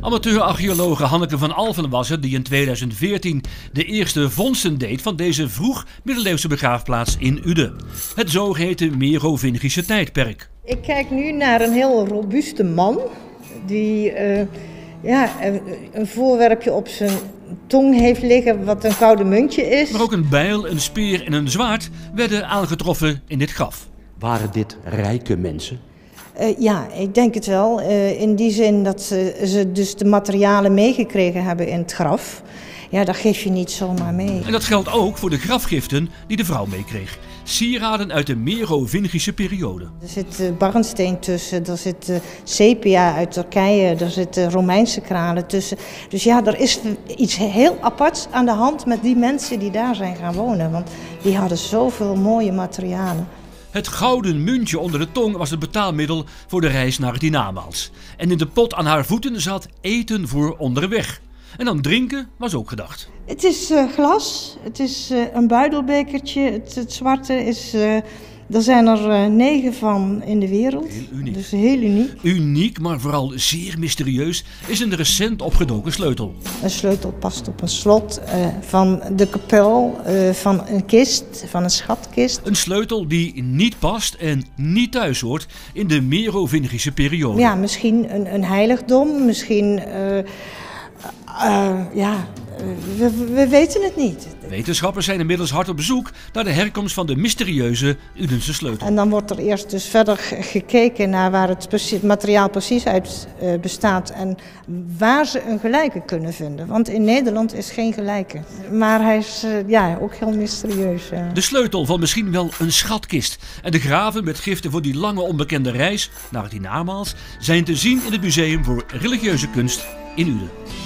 Amateur-archeologe Hanneke van Alphen was het die in 2014 de eerste vondsten deed van deze vroeg-middeleeuwse begraafplaats in Uden. Het zogeheten Merovingische tijdperk. Ik kijk nu naar een heel robuuste man die een voorwerpje op zijn tong heeft liggen wat een koude muntje is. Maar ook een bijl, een speer en een zwaard werden aangetroffen in dit graf. Waren dit rijke mensen? Ja, ik denk het wel. In die zin dat ze dus de materialen meegekregen hebben in het graf. Ja, dat geef je niet zomaar mee. En dat geldt ook voor de grafgiften die de vrouw meekreeg. Sieraden uit de Merovingische periode. Er zit barnsteen tussen, er zit sepia uit Turkije, er zitten Romeinse kralen tussen. Dus ja, er is iets heel aparts aan de hand met die mensen die daar zijn gaan wonen. Want die hadden zoveel mooie materialen. Het gouden muntje onder de tong was het betaalmiddel voor de reis naar het hiernamaals. En in de pot aan haar voeten zat eten voor onderweg. En dan drinken was ook gedacht. Het is glas, het is een buidelbekertje, het zwarte is... er zijn er 9 van in de wereld. Heel uniek. Dus heel uniek. Uniek, maar vooral zeer mysterieus, is een recent opgedoken sleutel. Een sleutel past op een slot van de kapel, van een kist, van een schatkist. Een sleutel die niet past en niet thuis hoort in de Merovingische periode. Ja, misschien een heiligdom, misschien... we weten het niet. Wetenschappers zijn inmiddels hard op zoek naar de herkomst van de mysterieuze Udense sleutel. En dan wordt er eerst dus verder gekeken naar waar het materiaal precies uit bestaat en waar ze een gelijke kunnen vinden. Want in Nederland is geen gelijke. Maar hij is ook heel mysterieus. De sleutel van misschien wel een schatkist. En de graven met giften voor die lange onbekende reis naar het hiernamaals zijn te zien in het Museum voor Religieuze Kunst in Uden.